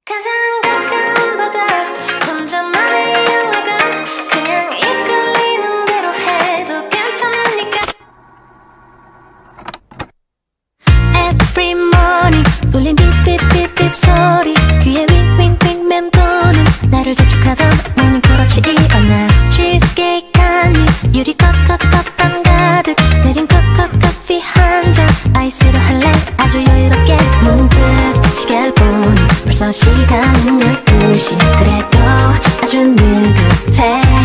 가장 가까운 바다 혼자만의 영화관 그냥 이끌리는 대로 해도 괜찮으니까 Every morning 울린 삐삐삐삐 소리 귀에 윙윙윙 맴도는 나를 재촉하던 모닝콜 없이 일어나 치즈케이크 한입 유리 컵컵컵 가득 내린 컵컵 커피 한 잔 아이스로 할래 아주 여유롭게 문득 시계를 보니 벌써 시간은 12시 그래도 아주 느긋해